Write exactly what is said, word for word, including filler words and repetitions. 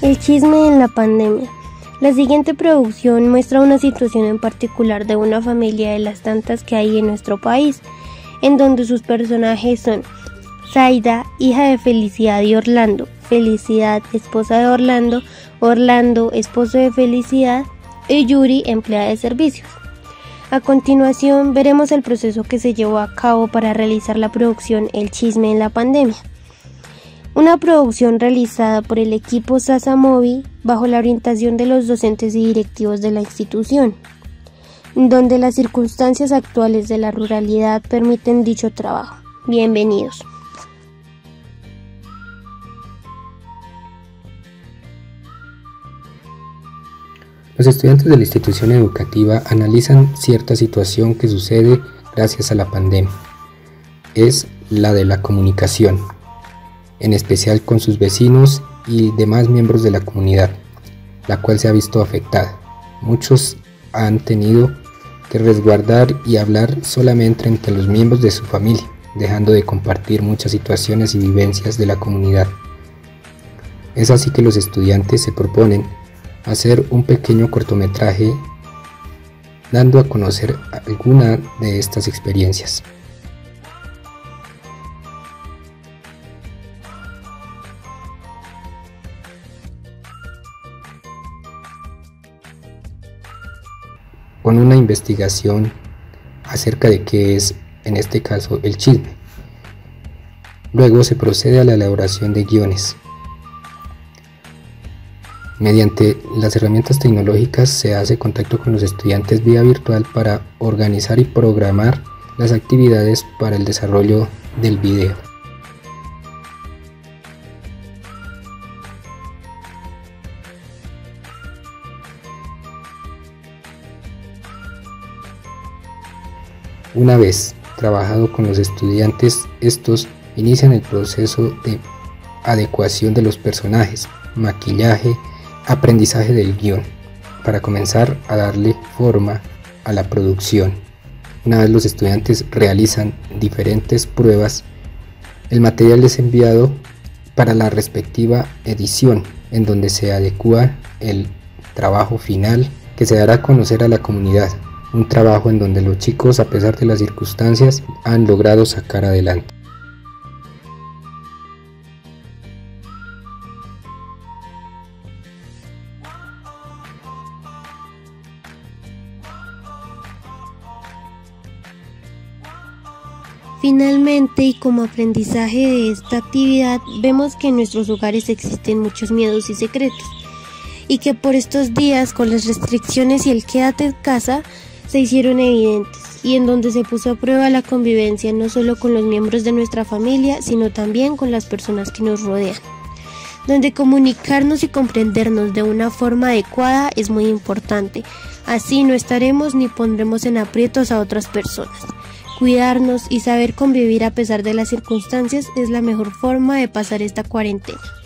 El chisme en la pandemia. La siguiente producción muestra una situación en particular de una familia de las tantas que hay en nuestro país, en donde sus personajes son Zaida, hija de Felicidad y Orlando, Felicidad, esposa de Orlando, Orlando, esposo de Felicidad, y Yuri, empleada de servicios. A continuación veremos el proceso que se llevó a cabo para realizar la producción El chisme en la pandemia. Una producción realizada por el equipo Sasa Movie bajo la orientación de los docentes y directivos de la institución, donde las circunstancias actuales de la ruralidad permiten dicho trabajo. Bienvenidos. Los estudiantes de la institución educativa analizan cierta situación que sucede gracias a la pandemia. Es la de la comunicación, en especial con sus vecinos y demás miembros de la comunidad, la cual se ha visto afectada. Muchos han tenido que resguardar y hablar solamente entre los miembros de su familia, dejando de compartir muchas situaciones y vivencias de la comunidad. Es así que los estudiantes se proponen hacer un pequeño cortometraje dando a conocer alguna de estas experiencias. Con una investigación acerca de qué es, en este caso, el chisme. Luego se procede a la elaboración de guiones. Mediante las herramientas tecnológicas se hace contacto con los estudiantes vía virtual para organizar y programar las actividades para el desarrollo del video. Una vez trabajado con los estudiantes, estos inician el proceso de adecuación de los personajes, maquillaje, aprendizaje del guión, para comenzar a darle forma a la producción. Una vez los estudiantes realizan diferentes pruebas, el material es enviado para la respectiva edición, en donde se adecua el trabajo final que se dará a conocer a la comunidad. Un trabajo en donde los chicos, a pesar de las circunstancias, han logrado sacar adelante. Finalmente, y como aprendizaje de esta actividad, vemos que en nuestros hogares existen muchos miedos y secretos, y que por estos días, con las restricciones y el quédate en casa, se hicieron evidentes, y en donde se puso a prueba la convivencia no solo con los miembros de nuestra familia, sino también con las personas que nos rodean, donde comunicarnos y comprendernos de una forma adecuada es muy importante. Así no estaremos ni pondremos en aprietos a otras personas. Cuidarnos y saber convivir a pesar de las circunstancias es la mejor forma de pasar esta cuarentena.